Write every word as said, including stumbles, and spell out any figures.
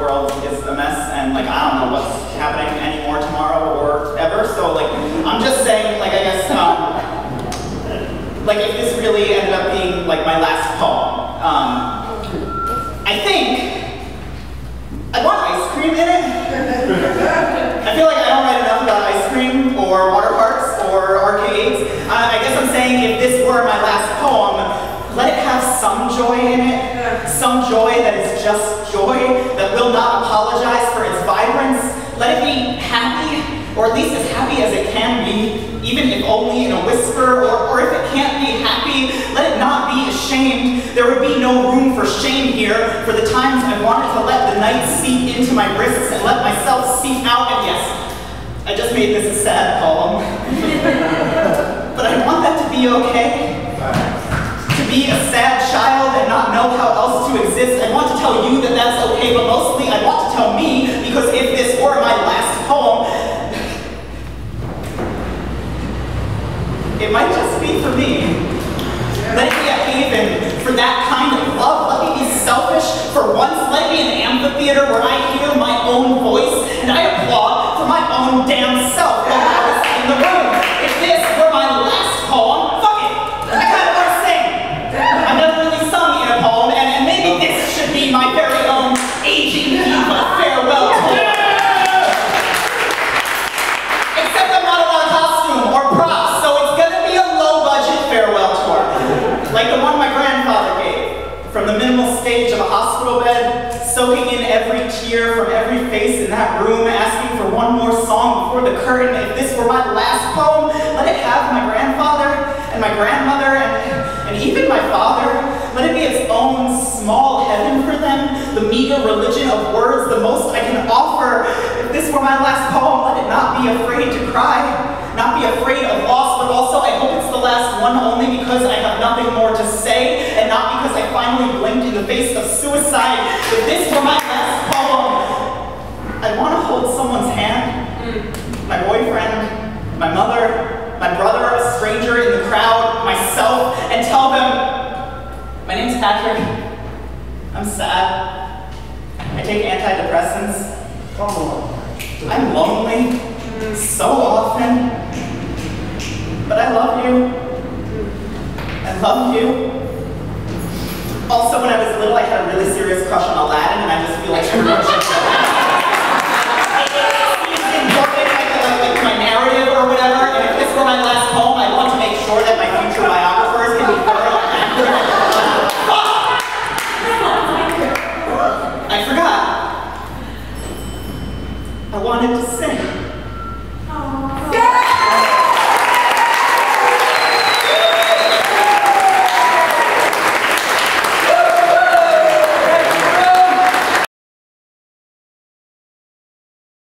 world is a mess, and like I don't know what's happening anymore tomorrow or ever. So like I'm just saying, like I guess, um, like if this really ended up being like my last poem, um, I think I want ice cream in it. I feel like I don't write enough about ice cream or water parks or arcades. Uh, I guess I'm saying if this were my last poem, let it have some joy in it, some joy that is just joy, that will not apologize for its vibrance. Let it be happy, or at least as happy as it can be, even if only in a whisper, or, or if it can't be happy, let it not be ashamed. There would be no room for shame here for the times I wanted to let the night seep into my wrists and let myself seep out, and yes, I just made this a sad poem. But I want that to be okay. To be a sad child and not know how else to exist. I want to tell you that that's okay, but mostly I want to tell me, because if this were my last poem, it might just be for me. Let it be a haven for that kind of love. Let me be selfish for once. Let it be an amphitheater where I hear my own voice and I applaud for my own damn self while I was in the room. If this were my last poem, fuck it. I kind of want to sing. I've never really sung in a poem, and, and maybe this should be my very own aging diva farewell tour. Except I'm not allowed a costume or props, so it's gonna be a low-budget farewell tour. Like the one my grandfather gave, from the minimal stage of a hospital bed, soaking in every tear from every face in that room, asking for one more song before the curtain. If this were my last poem, let it have my grandfather and my grandmother and, and even my father. Let it be its own small heaven for them, the meager religion of words, the most I can offer. If this were my last poem, let it not be afraid to cry, not be afraid of loss, but also I hope it's the last one only because I have nothing more to say, and not because I finally blinked in the face of suicide. If this were my last poem, I want to hold someone's hand, my boyfriend, my mother, my brother, a stranger in the crowd, myself, and tell them, my name's Patrick, I'm sad, I take antidepressants, I'm lonely so often, but I love you, I love you.